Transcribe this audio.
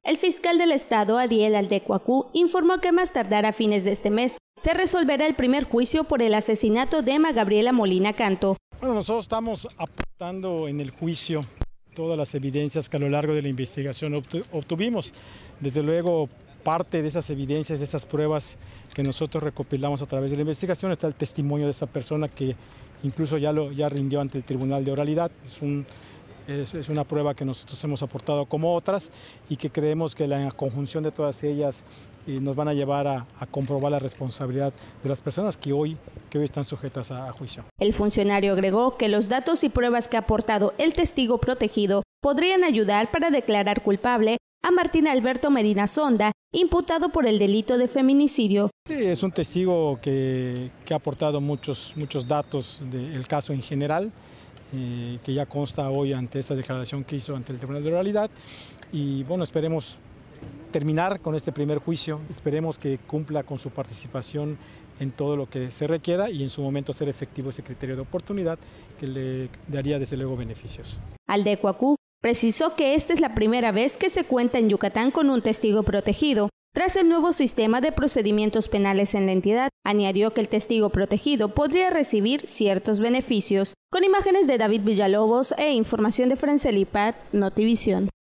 El fiscal del estado, Adiel Aldecuacú, informó que más tardar a fines de este mes se resolverá el primer juicio por el asesinato de Emma Gabriela Molina Canto. Bueno, nosotros estamos aportando en el juicio todas las evidencias que a lo largo de la investigación obtuvimos. Desde luego, parte de esas evidencias, de esas pruebas que nosotros recopilamos a través de la investigación, está el testimonio de esa persona que incluso ya rindió ante el Tribunal de Oralidad. Es una prueba que nosotros hemos aportado como otras y que creemos que la conjunción de todas ellas nos van a llevar a comprobar la responsabilidad de las personas que hoy están sujetas a juicio. El funcionario agregó que los datos y pruebas que ha aportado el testigo protegido podrían ayudar para declarar culpable a Martín Alberto Medina Sonda, imputado por el delito de feminicidio. Sí, es un testigo que ha aportado muchos datos del caso en general, que ya consta hoy ante esta declaración que hizo ante el Tribunal de Oralidad. Y bueno, esperemos terminar con este primer juicio, esperemos que cumpla con su participación en todo lo que se requiera y en su momento hacer efectivo ese criterio de oportunidad que le daría desde luego beneficios. Aldecuacú precisó que esta es la primera vez que se cuenta en Yucatán con un testigo protegido, tras el nuevo sistema de procedimientos penales en la entidad. Añadió que el testigo protegido podría recibir ciertos beneficios. Con imágenes de David Villalobos e información de Francelipat, Notivisión.